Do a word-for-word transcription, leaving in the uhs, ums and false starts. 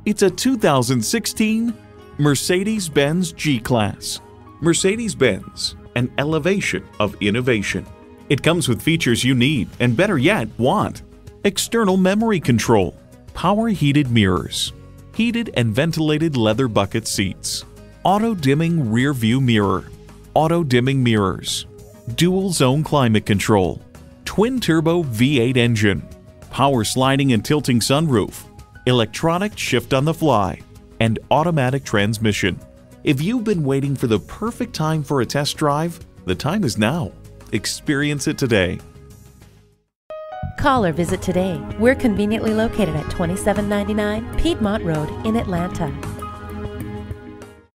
It's a two thousand sixteen Mercedes-Benz G-Class. Mercedes-Benz, an elevation of innovation. It comes with features you need, and better yet, want. External memory control, power heated mirrors, heated and ventilated leather bucket seats, auto-dimming rear view mirror, auto-dimming mirrors, dual zone climate control, twin-turbo V eight engine, power sliding and tilting sunroof, electronic shift on the fly, and automatic transmission. If you've been waiting for the perfect time for a test drive, the time is now. Experience it today. Call or visit today. We're conveniently located at twenty-seven ninety-nine Piedmont Road in Atlanta.